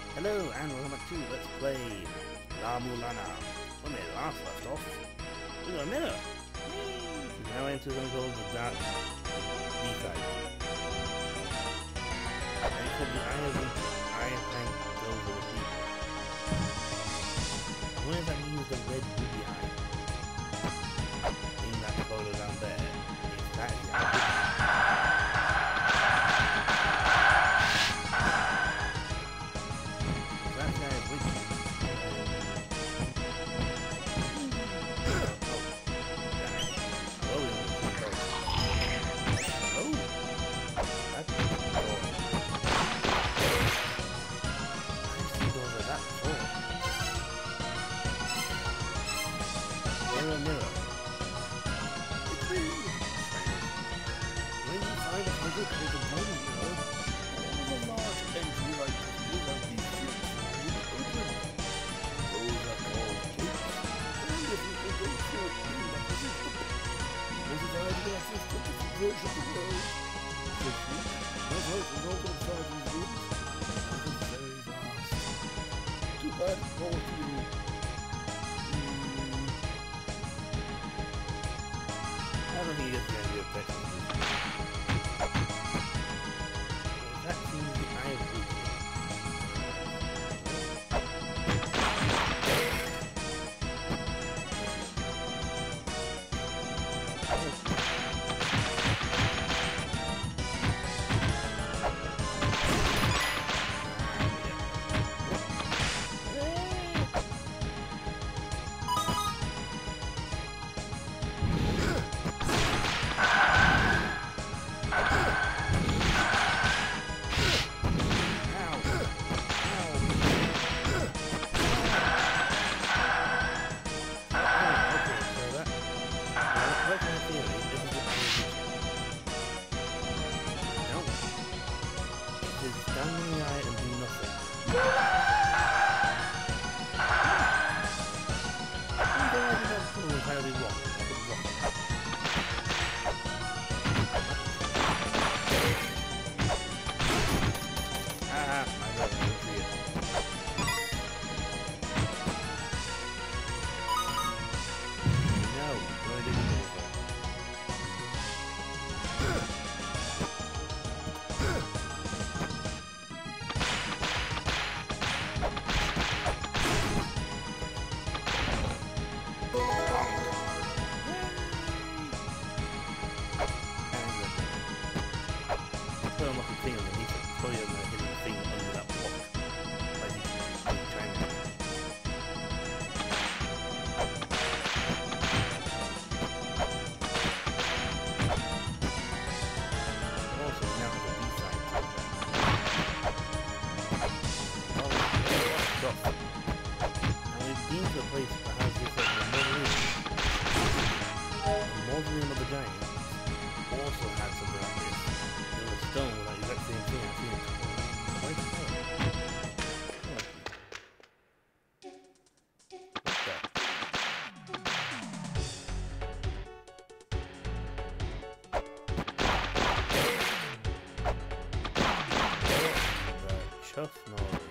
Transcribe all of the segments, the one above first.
Hello and welcome back to Let's Play Mulana. When we last left off, we got a mirror. We now enter something called the Dark B-side. And it's called the Iron Tank over the Sea. I wonder if that means the red ruby eye in that photo down there. If that is the eye. I don't think you get the idea of text. That seems the eye of Luke. Chuff noise.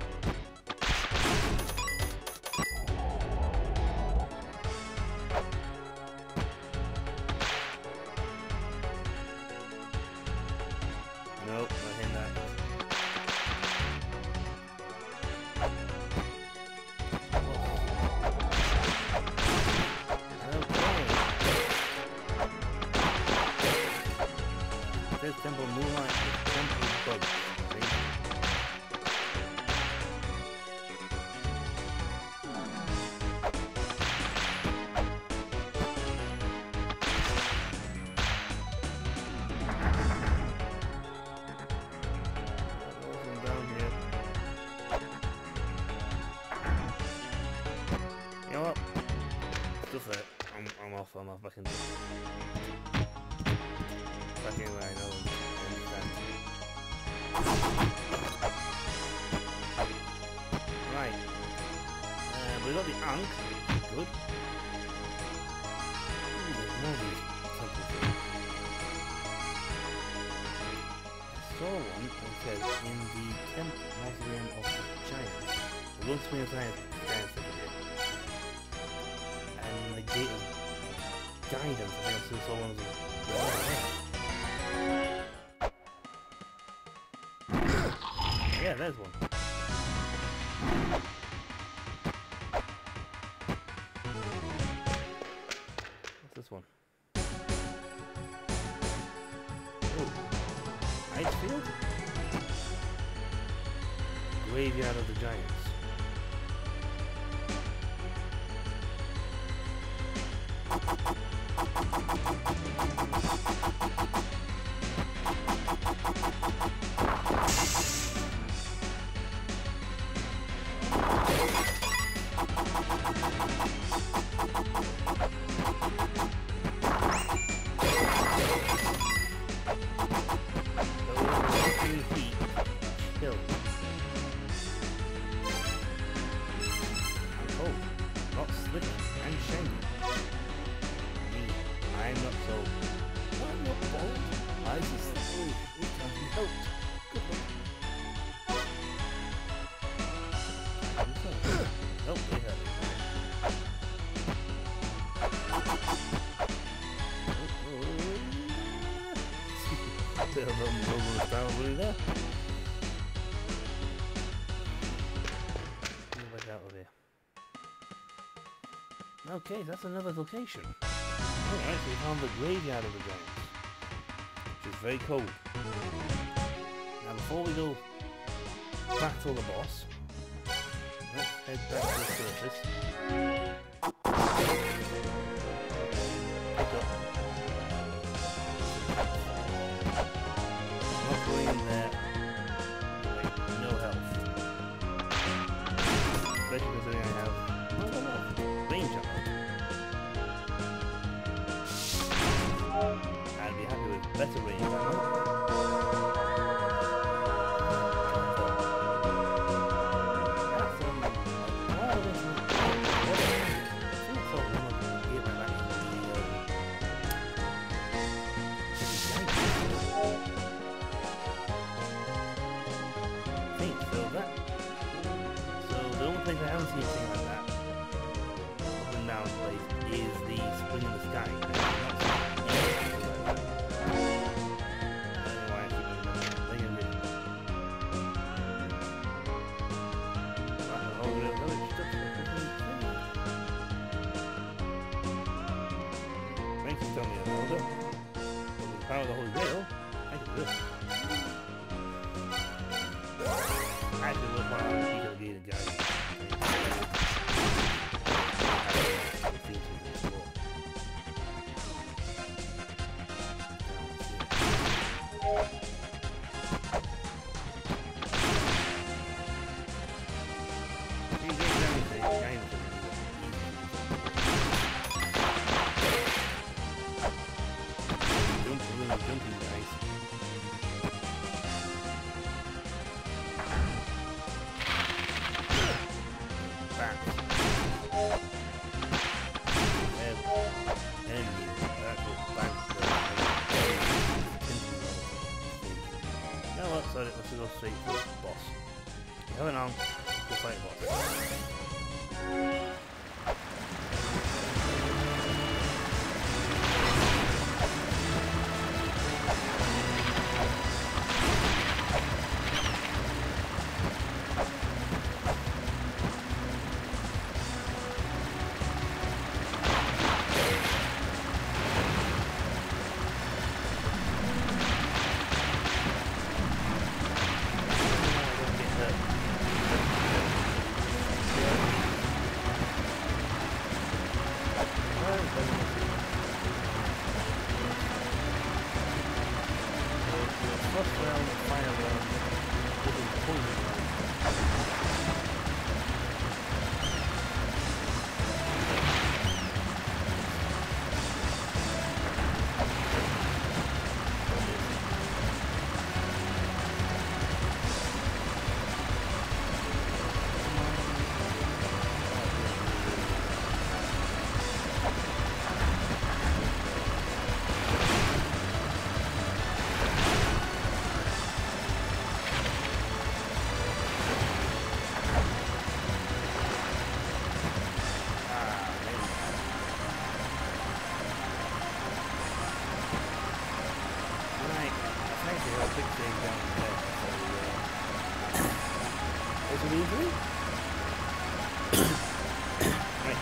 Nope, not hitting that. Okay. This temple moonlight is temple bug. I'm off back in where I know and understand. Right. We got the Ankh, good. Ooh, there's more of these temples here. I saw one that says in the temple mausoleum of the giant. one swing of science here. And the gate of guidance, I think I'm still so long as yeah, there's one. What's this one? Oh, ice field? Graveyard of the Giants. Okay, that's another location. Oh, I actually found the graveyard of the giants, which is very cool. Now before we go battle the boss, let's head back to the surface. Pick up. Not going in there. Wait, no health. Especially considering I have not enough range ammo. I'd be happy with better range ammo. I haven't seen anything like that. Up and down place is the spring in the sky. I don't know why I keep doing that. Thanks for telling me that, Elder. But with the power of the Holy Grail, I can do this. Actually, look while I'm speaking of the gated guys. Let's go straight to the boss. You have an arm, go fight the boss. Is it easy? Right.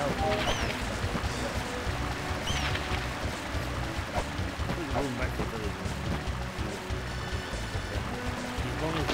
Going back to the village. As long as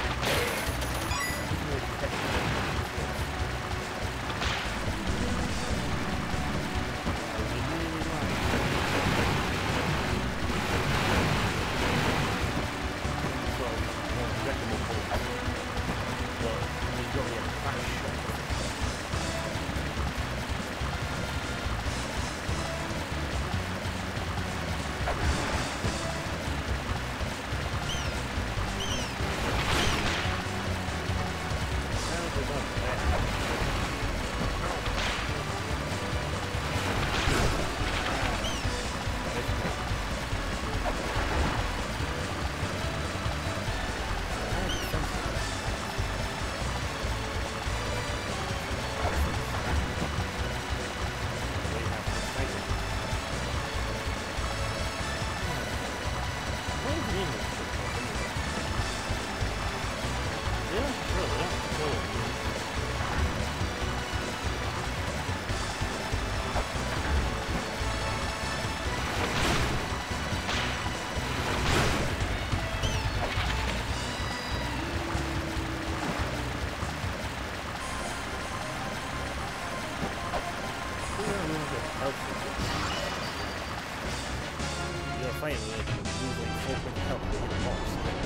you're fighting with it, move like 4 points of health to hit a boss.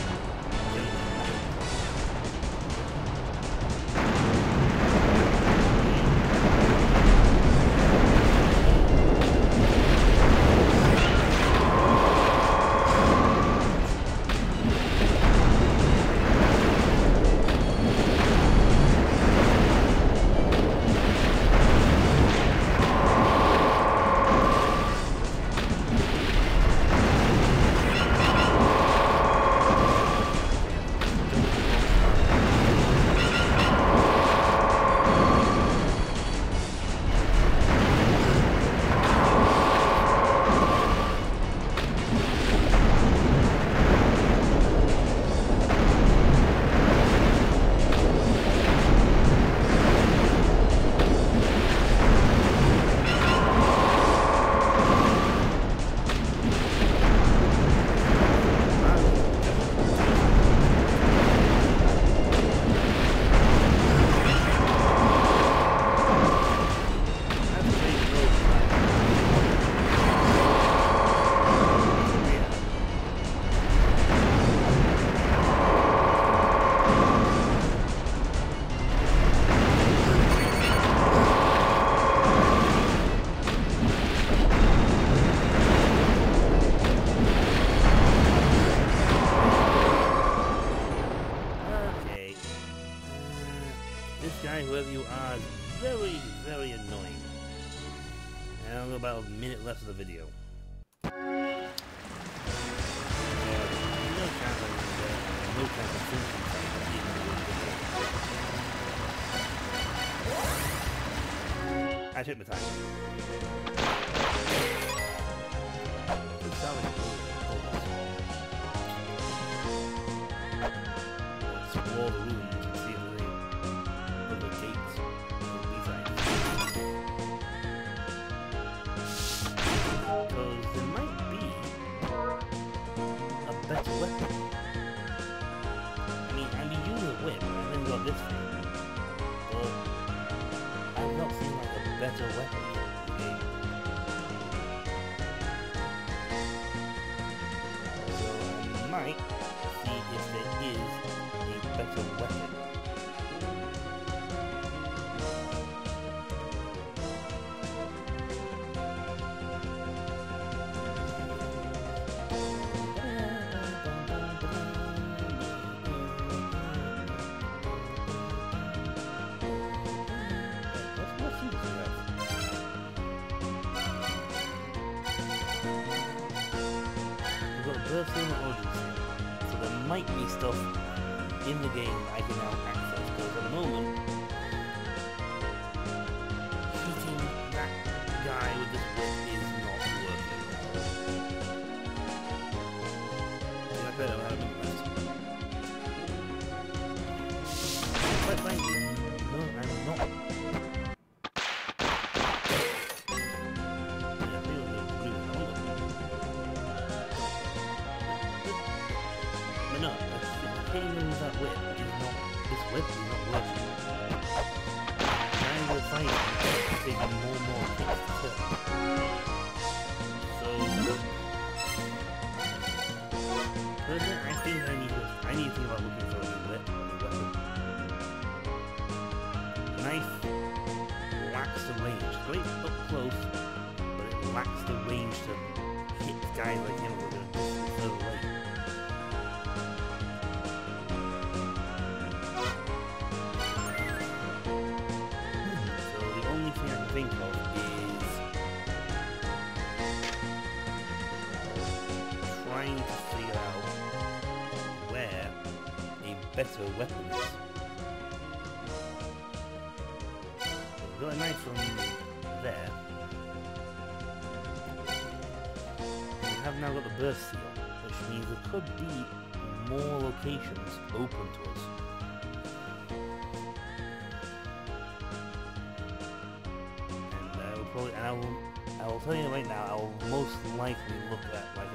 Whoever you are, is very, very annoying. And I've got about a minute left of the video. No chance of finishing something even with the video. I took my time. Explore the room. Better weapon. I mean, I'm using a whip, and then got this thing, but I've not seen like a better weapon in the game. So I might see if there is a better weapon. So there might be stuff in the game I can now access, because at the moment hitting that guy with this whip is not working. I better have a minute left. Quite frankly, no, I'm not. knife lacks the range. It's great up close, but it lacks the range to hit guys like him with a distance further away. So the only thing I can think of is trying to figure out where a better weapon is. We've got a knife from there. We have now got the burst seal, which means there could be more locations open to us. And I will tell you right now, I will most likely look at like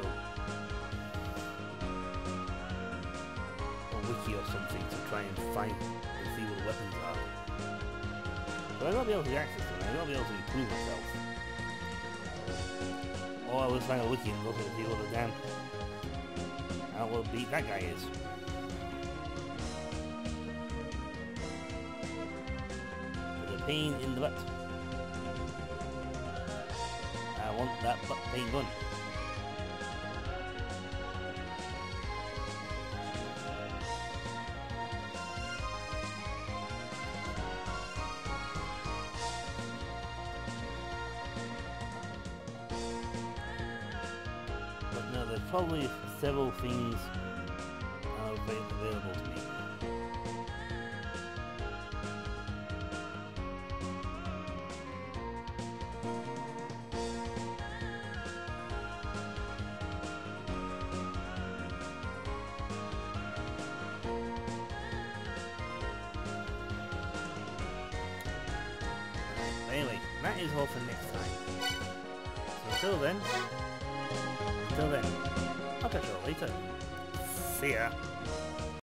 a wiki or something to try and find and see what the weapons are. But I gotta be able to get access to them, I gotta be able to improve myself. Or I will find a wiki and look at see what the damn how well beat that guy is. With a pain in the butt. I want that butt pain gun. But no, there's probably several things available to me. Anyway, that is all for next time. So until then, I'll catch you all later. See ya.